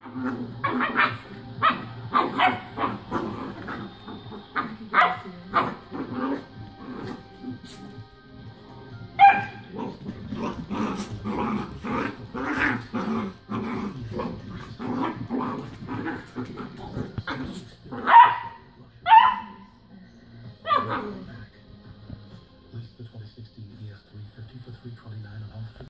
List the 2016 ES350 for $329 and off.